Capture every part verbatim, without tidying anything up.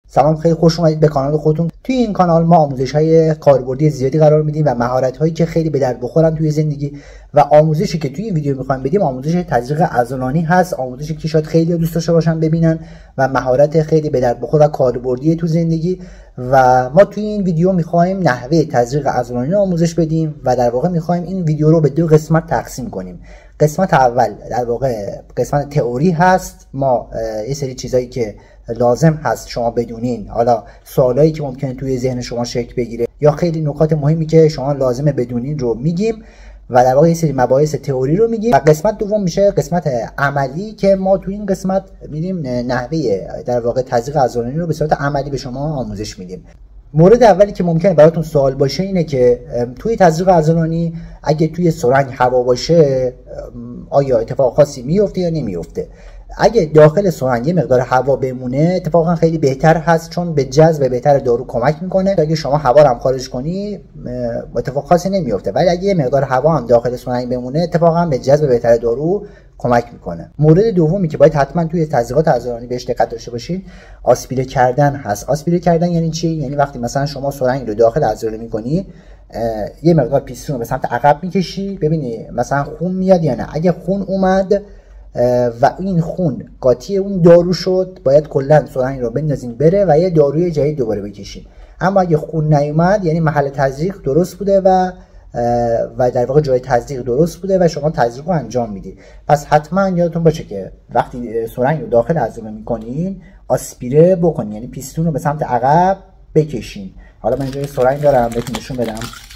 سلام، خیلی خوش اومدید به کانال خودتون. توی این کانال ما آموزش‌های کاربردی زیادی قرار میدیم و مهارت‌هایی که خیلی به درد بخورن توی زندگی. و آموزشی که توی این ویدیو می‌خوایم بدیم آموزش تزریق عضلانی هست، آموزشی که شاید خیلی دوست داشته باشن ببینن و مهارت خیلی به درد بخور و کاربردی تو زندگی. و ما توی این ویدیو می‌خوایم نحوه تزریق عضلانی رو آموزش بدیم و در واقع می‌خوایم این ویدیو رو به دو قسمت تقسیم کنیم. قسمت اول در واقع قسمت تئوری هست، ما یه سری چیزایی که لازم هست شما بدونین، حالا سوالایی که ممکنه توی ذهن شما شکل بگیره یا خیلی نکات مهمی که شما لازمه بدونین رو میگیم و در واقع یه سری مباحث تئوری رو میگیم. و قسمت دوم میشه قسمت عملی که ما توی این قسمت میریم نحوه در واقع تزریق عضلانی رو به صورت عملی به شما آموزش میدیم. مورد اولی که ممکنه براتون سوال باشه اینه که توی تزریق عضلانی اگه توی سرنگ هوا باشه آیا اتفاق خاصی میفته یا نمیفته؟ اگه داخل سرنگ یه مقدار هوا بمونه اتفاقا خیلی بهتر هست، چون به جذب بهتر دارو کمک میکنه. اگه شما هوا رو هم خارج کنی اتفاق خاصی نمیفته، ولی اگه یه مقدار هوا هم داخل سرنگ بمونه اتفاقا به جذب بهتر دارو کمک میکنه. مورد دومی که باید حتما توی تزریقات عضلانی بهش دقت داشته باشین آسپیره کردن هست. آسپیره کردن یعنی چی؟ یعنی وقتی مثلا شما سرنگ رو داخل عضله میکنی یه مقدار پیستون رو به سمت عقب میکشی، ببینی مثلا خون میاد یا نه. اگه خون اومد و این خون قاطی اون دارو شد باید کلا سرنگ رو بندازین بره و یه داروی جدید دوباره بکشین. اما اگه خون نیومد یعنی محل تزریق درست بوده و و در واقع جای تزریق درست بوده و شما تزریق رو انجام میدید. پس حتما یادتون باشه که وقتی سرنگ رو داخل عضله میکنین آسپیره بکنین، یعنی پیستون رو به سمت عقب بکشین. حالا من اینجا سرنگ دارم بهتون نشون بدم.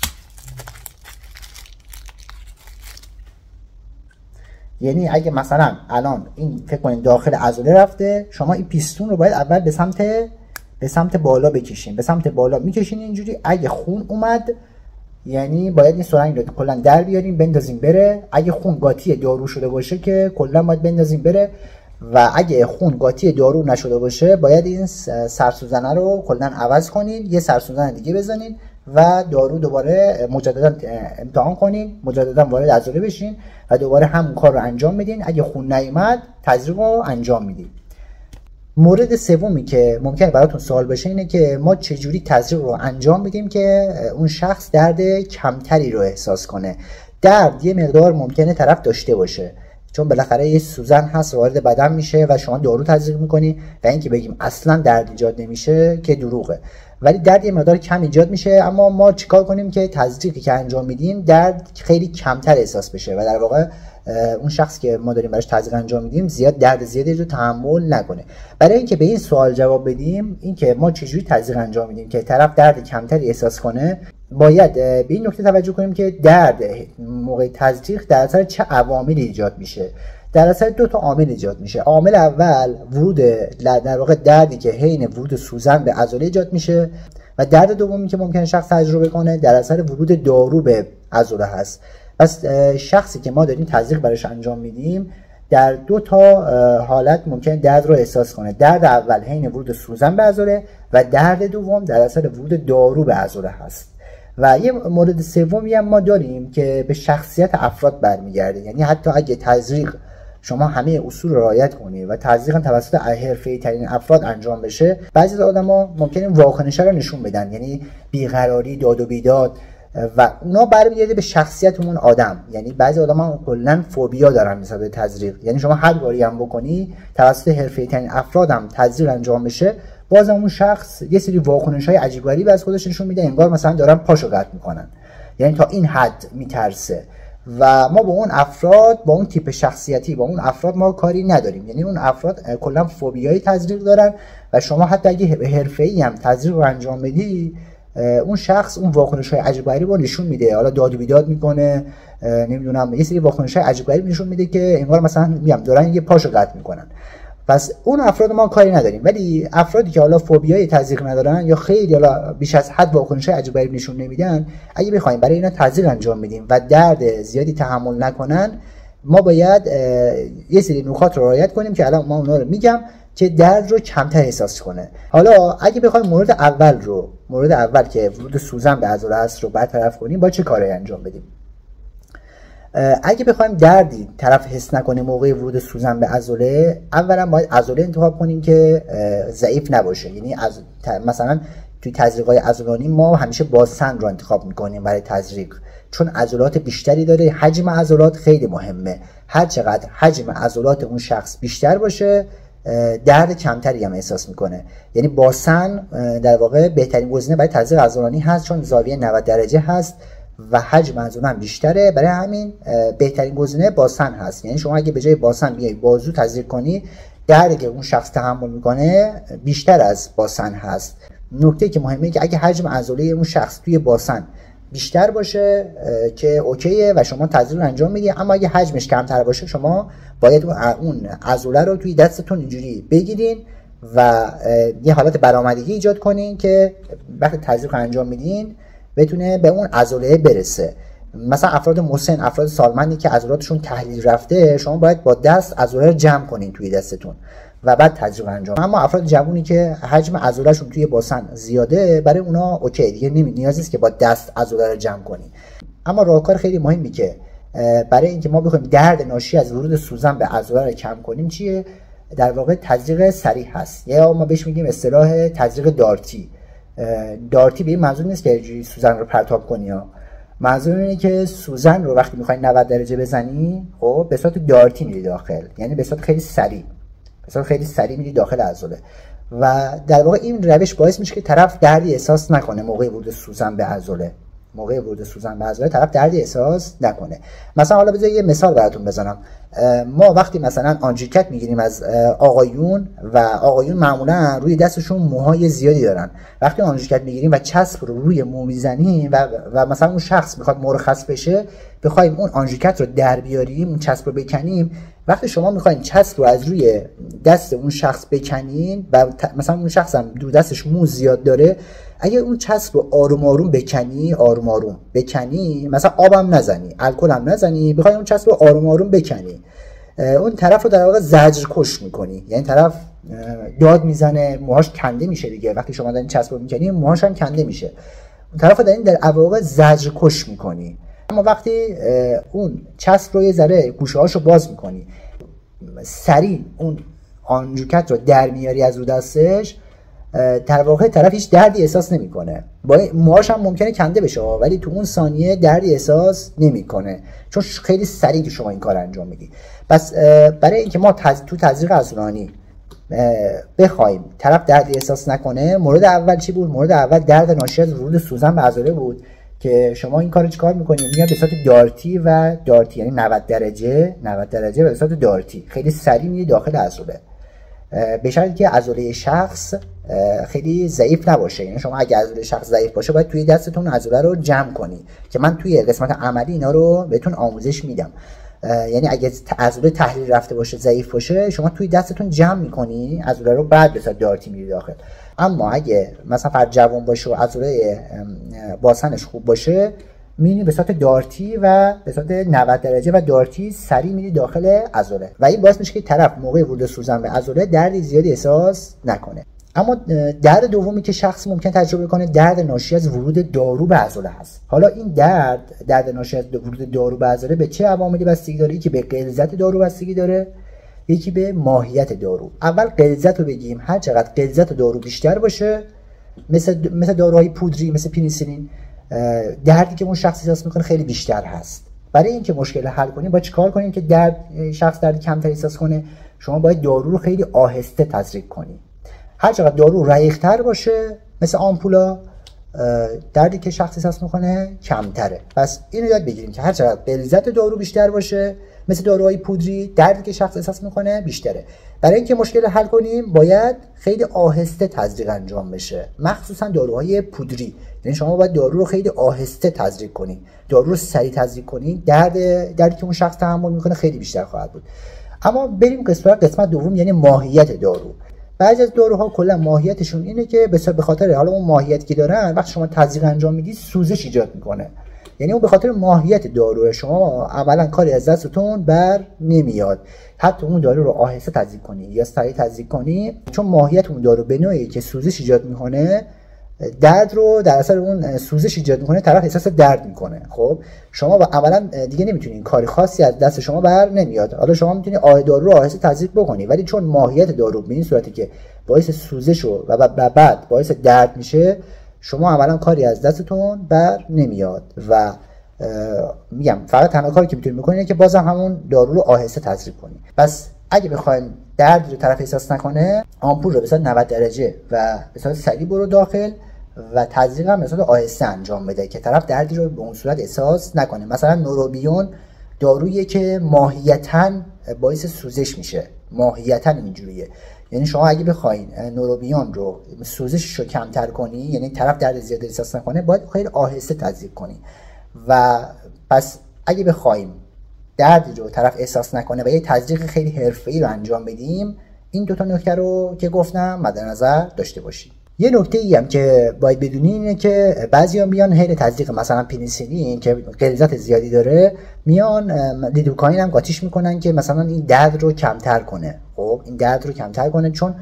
یعنی اگه مثلا الان این فکر کنین داخل عضله رفته، شما این پیستون رو باید اول به سمت به سمت بالا بکشین، به سمت بالا میکشین اینجوری. اگه خون اومد یعنی باید این سرنگ رو کلا در بیاریم بندازیم بره. اگه خون قاطی دارو شده باشه که کلا باید بندازیم بره و اگه خون قاطی دارو نشده باشه باید این سرسوزنه رو کلا عوض کنین، یه سرسوزن دیگه بزنین و دارو دوباره مجددا امتحان کنین، مجددا وارد عضله بشین و دوباره همون کار رو انجام بدین. اگه خون نیومد تزریق رو انجام میدین. مورد سومی که ممکنه براتون سوال بشه اینه که ما چجوری تزریق رو انجام میدیم که اون شخص درد کمتری رو احساس کنه. درد یه مقدار ممکنه طرف داشته باشه، چون بالاخره یه سوزن هست وارد بدن میشه و شما دارو تزریق میکنی و اینکه بگیم اصلا درد ایجاد نمیشه که دروغه، ولی درد یه مقدار کم ایجاد میشه. اما ما چیکار کنیم که تزریقی که انجام میدیم درد خیلی کمتر احساس بشه و در واقع اون شخص که ما داریم براش تزریق انجام میدیم زیاد درد زیادی رو تحمل نکنه. برای اینکه به این سوال جواب بدیم، اینکه ما چجوری تزریق انجام میدیم که طرف درد کمتری احساس کنه، باید به این نکته توجه کنیم که درد موقع تزریق در اثر چه عواملی ایجاد میشه. در اثر دو تا عامل ایجاد میشه. عامل اول ورود در واقع دردی که حین ورود سوزن به عضله ایجاد میشه و درد دومی که ممکن شخص تجربه کنه در اثر ورود دارو به عضله هست. پس شخصی که ما داریم تزریق براش انجام میدیم در دو تا حالت ممکن درد رو احساس کنه. درد اول حین ورود سوزن به عضله و درد دوم در اثر ورود دارو به عضله هست. و یه مورد سومی هم ما داریم که به شخصیت افراد برمیگرده. یعنی حتی اگه تزریق شما همه اصول رو رعایت کنید و تزریق توسط حرفه‌ای ترین افراد انجام بشه، بعضی از آدما ممکنه واکنش‌ها رو نشون بدن، یعنی بیقراری، داد و بیداد، و اونا برمیگرده به شخصیت اون آدم. یعنی بعضی آدما کلا فوبیا دارن نسبت به تزریق، یعنی شما هر کاری هم بکنی توسط حرفه‌ای ترین افراد هم تزریق انجام بشه، بازم اون شخص یه سری واکنش‌های عجیب غریبی از خودش نشون میده، انگار مثلا دارن پاشو قطع میکنن، یعنی تا این حد میترسه. و ما با اون افراد، با اون تیپ شخصیتی، با اون افراد ما کاری نداریم. یعنی اون افراد کلا فوبیای تزریق دارن و شما حتی اگه به حرفه‌ای هم تزریق رو انجام بدی، اون شخص اون واکنش‌های عجیب غریب رو نشون میده، حالا داد و بیداد میکنه، نمیدونم یه سری واکنش‌های عجیب غریب نشون میده که انگار مثلا میگم دارن یه پاشو قطع میکنن. پس اون افراد ما کاری نداریم. ولی افرادی که حالا فوبیای تزریق ندارن یا خیلی حالا بیش از حد واکنش‌های عجیب غریب نشون نمیدن، اگه بخوایم برای اینا تزریق انجام بدیم و درد زیادی تحمل نکنن، ما باید یه سری نکات رو رعایت کنیم که الان ما اونا رو میگم که درد رو کمتر احساس کنه. حالا اگه بخوایم مورد اول رو مورد اول که ورود سوزن به عضله است رو برطرف کنیم، با چه کاری انجام بدیم؟ اگه بخوایم دردی طرف حس نکنه موقع ورود سوزن به عضله، اولا باید عضله انتخاب کنیم که ضعیف نباشه. یعنی از مثلا توی تزریق‌های عضلانی ما همیشه بازسن رو انتخاب میکنیم برای تزریق، چون عضلات بیشتری داره. حجم عضلات خیلی مهمه. هر چقدر حجم عضلات اون شخص بیشتر باشه درد کمتری هم احساس میکنه. یعنی بازسن در واقع بهترین گزینه برای تزریق عضلانی هست، چون زاویه نود درجه هست و حجم عضله هم بیشتره. برای همین بهترین گزینه بازسن هست. یعنی شما اگه به جای بازسن بیای بازو تزریق کنی، دردی که اون شخص تحمل میکنه بیشتر از بازسن هست. نکته که مهمه که اگه حجم عضله اون شخص توی بازسن بیشتر باشه که اوکیه و شما تزریق رو انجام میدید، اما اگه حجمش کمتر باشه شما باید اون عضله رو توی دستتون اینجوری بگیرین و یه حالت برآمدگی ایجاد کنین که وقتی تزریق رو انجام میدین بتونه به اون عضله برسه. مثلا افراد مسن، افراد سالمندی که عضلاتشون تحلیل رفته، شما باید با دست عضله رو جمع کنین توی دستتون و بعد تزریق انجام. اما افراد جوونی که حجم عضلهشون توی باسن زیاده، برای اونا اوکی دیگه، نمی نیاز نیست که با دست عضله رو جمع کنی. اما راهکار خیلی مهمی که برای اینکه ما بخوایم درد ناشی از ورود سوزن به عضله رو کم کنیم چیه؟ در واقع تزریق سریع هست، یا ما بهش میگیم اصطلاح تزریق دارتی. دارتی به این منظور نیست که جوری سوزن رو پرتاب کنی ها. منظور اینه که سوزن رو وقتی میخوای نود درجه بزنی، خب به صورت دارتی میری داخل، یعنی به صورت خیلی سریع به صورت خیلی سریع میری داخل عضله و در واقع این روش باعث میشه که طرف دردی احساس نکنه موقع ورود سوزن به عضله. موقع ورود سوزن به عضله طرف دردی احساس نکنه. مثلا حالا بذار یه مثال براتون بزنم. ما وقتی مثلا آنژیکت میگیریم از آقایون و آقایون معمولا روی دستشون موهای زیادی دارن، وقتی آنژیکت میگیریم و چسب رو روی مو میزنیم و, و مثلا اون شخص میخواد مرخص بشه، بخوایم اون آنژیکت رو در بیاریم، اون چسب رو بکنیم، وقتی شما میخواین چسب رو از روی دست اون شخص بکنین و مثلا اون شخص هم دو دستش مو زیاد داره، اگه اون چسب رو آروم آروم بکنی آروم آروم بکنی، مثلا آبم نزنی، الکل هم نزنی، بخوای اون چسب رو آروم آروم بکنی، اون طرف رو در واقع زجر کش میکنی. یعنی طرف داد میزنه، موهاش کنده میشه دیگه. وقتی شما دارین چسب رو میکنی موهاش هم کنده میشه، اون طرف رو دارین در واقع زجر کش میکنی. اما وقتی اون چسب رو یه ذره گوشه هاشو باز میکنی، سریع اون آنژیکت رو در میاری از رو دستش، در واقع طرف هیچ دردی احساس نمیکنه. با موهاش هم ممکنه کنده بشه ولی تو اون ثانیه دردی احساس نمیکنه، چون خیلی سریع شما این کار انجام میدی. پس برای اینکه ما تز... تو تزریق عضلانی بخوایم طرف دردی احساس نکنه، مورد اول چی بود؟ مورد اول درد ناشی از ورود سوزن به عضله بود که شما این کارو چیکار میکنید؟ میاد به صورت دارتی و دارتی، یعنی نود درجه نود درجه به صورت دارتی خیلی سریع میری داخل عضله، به شرطی که عضله شخص خیلی ضعیف نباشه. یعنی شما اگه عضله شخص ضعیف باشه باید توی دستتون عضله رو جمع کنی که من توی قسمت عملی اینا رو بهتون آموزش میدم. یعنی اگه عضله تحلیل رفته باشه ضعیف باشه، شما توی دستتون جمع میکنی عضله رو، بعد به صورت دارتی میری داخل. اما اگه مثلا فرد جوان باشه و عضله باسنش خوب باشه، میری به صورت دارتی و به صورت نود درجه و دارتی سریع میری داخل عضله و این باعث میشه که طرف موقع ورود سوزن به عضله دردی زیادی احساس نکنه. اما درد دومی که شخص ممکن تجربه کنه درد ناشی از ورود دارو به عضله هست. حالا این درد درد ناشی از ورود دارو به عضله به چه عواملی بستگی داره؟ یکی به غلظت دارو بستگی داره، یکی به ماهیت دارو. اول غلظت رو بگیم. هر چقدر غلظت دارو بیشتر باشه، مثل مثل داروهای پودری مثل پنیسیلین، دردی که اون شخص احساس میکنه خیلی بیشتر هست. برای اینکه مشکل حل کنیم باید چیکار کنیم که درد شخص درد کمتر احساس کنه؟ شما باید دارو رو خیلی آهسته تزریق کنی. هر چقدر دارو رقیق‌تر باشه مثل آمپولا، دردی که شخص احساس میکنه کمتره. پس اینو یاد بگیریم که هر چقدر غلظت دارو بیشتر باشه مثل داروهای پودری، دردی که شخص احساس میکنه بیشتره. برای اینکه مشکل حل کنیم باید خیلی آهسته تزریق انجام بشه، مخصوصا داروهای پودری. یعنی شما باید دارو رو خیلی آهسته تزریق کنید. دارو رو سریع تزریق کنید، درد دردی که اون شخص تحمل میکنه خیلی بیشتر خواهد بود. اما بریم قسمت قسمت دوم، یعنی ماهیت دارو. بعضی از داروها کلا ماهیتشون اینه که به خاطر حالا اون ماهیت که دارن، وقتی شما تزریق انجام میدید سوزش ایجاد میکنه. یعنی اون به خاطر ماهیت داروه، شما عملا کاری از دستتون بر نمیاد. حتی اون دارو رو آهسته تزریق کنی یا سریع تزریق کنی، چون ماهیت اون دارو به نوعی که سوزش ایجاد میکنه درد رو در اثر اون سوزش ایجاد میکنه، طرف احساس درد میکنه. خب شما اولا دیگه نمیتونین، کاری خاصی از دست شما بر نمیاد. حالا شما میتونی دارو رو آهسته تزریق بکنی، ولی چون ماهیت دارو به این صورتی که باعث سوزش و بعد باعث درد میشه، شما اولا کاری از دستتون بر نمیاد و میگم فقط تنها کاری که میتونید بکنید اینه که بازم همون دارو رو آهسته تزریق کنید. پس اگه بخواید درد رو طرف احساس نکنه، آمپول رو به صورت نود درجه و به صورت سریع برو داخل و تزریق هم به صورت آهسته انجام بده که طرف دردی رو به اون صورت احساس نکنه. مثلا نوروبیون دارویی که ماهیتاً باعث سوزش میشه، ماهیتاً اینجوریه. یعنی شما اگه بخواید نوروبیون رو سوزشش رو کمتر کنی، یعنی طرف درد زیاد احساس نکنه، باید خیلی آهسته تزریق کنی. و پس اگه بخوایم دردی رو طرف احساس نکنه و یه تزریق خیلی حرفه‌ای رو انجام بدیم، این دو تا نکته رو که گفتم مد نظر داشته باشید. یه نکته ای هم که باید بدونین اینه که بعضیا میان حین تزریق مثلا پنیسیلین که غلیظت زیادی داره، میان لیدوکاین هم قاطیش میکنن که مثلا این درد رو کمتر کنه. خب این درد رو کمتر کنه چون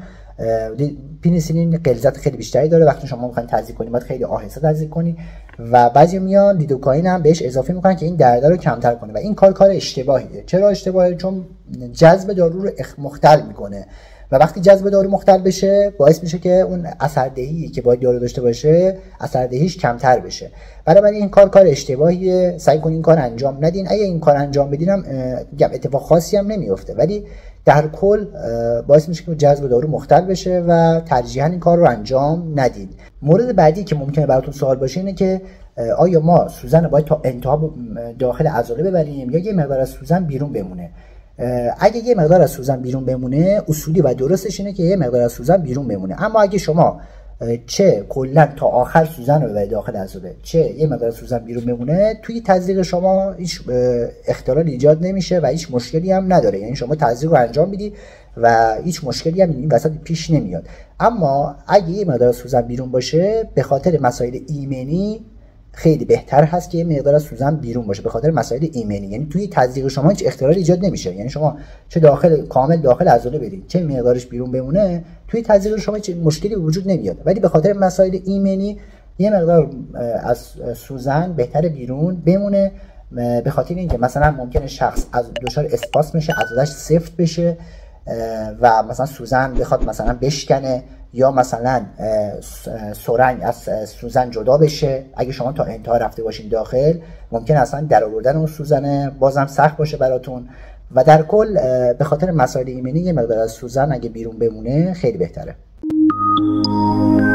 پنیسیلین غلیظت خیلی بیشتری داره. وقتی شما میخواین تزریق کنید باید خیلی آهسته تزریق کنید و بعضی میان لیدوکاین هم بهش اضافه میکنن که این درد رو کمتر کنه و این کار کار اشتباهیه. چرا اشتباهه؟ چون جذب دارو رو مختل میکنه و وقتی جذب دارو مختل بشه باعث میشه که اون اثردهی که باید دارو داشته باشه اثردهیش کمتر بشه. بنابراین این کار کار اشتباهیه، سعی کنین این کار انجام ندین. اگه این کار انجام بدینم میگم اتفاق خاصی هم نمیفته، ولی در کل باعث میشه که جذب دارو مختل بشه و ترجیحاً این کار رو انجام ندید. مورد بعدی که ممکنه براتون سوال باشه اینه که آیا ما سوزن رو باید تا انتها داخل عضله ببریم یا یه مقدار از سوزن بیرون بمونه؟ اگه یه مقدار از سوزن بیرون بمونه، اصولی و درستش اینه که یه مقدار از سوزن بیرون بمونه. اما اگه شما چه کلا تا آخر سوزن رو ببرید داخل عضله، چه یه مقدار سوزن بیرون بمونه، توی تزریق شما هیچ اختلال ایجاد نمیشه و هیچ مشکلی هم نداره. یعنی شما تزریق رو انجام میدی و هیچ مشکلی هم این وسط پیش نمیاد. اما اگه یه مقدار سوزن بیرون باشه، به خاطر مسائل ایمنی خیلی بهتر هست که یه مقدار از سوزن بیرون باشه، به خاطر مسائل ایمنی. یعنی توی تزریق شما هیچ اختلال ایجاد نمیشه. یعنی شما چه داخل کامل داخل عضله برید، چه مقدارش بیرون بمونه، توی تزریق شما هیچ مشکلی به وجود نمیاد. ولی به خاطر مسائل ایمنی یه مقدار از سوزن بهتر بیرون بمونه، به خاطر اینکه مثلا ممکنه شخص از دچار اسپاسم بشه، عضله‌اش سفت بشه و مثلا سوزن بخواد مثلا بشکنه یا مثلا سرنگ از سوزن جدا بشه. اگه شما تا انتها رفته باشین داخل، ممکن اصلا در آوردن اون سوزنه بازم سخت باشه براتون و در کل به خاطر مسائل ایمنی یه مقدار از سوزن اگه بیرون بمونه خیلی بهتره.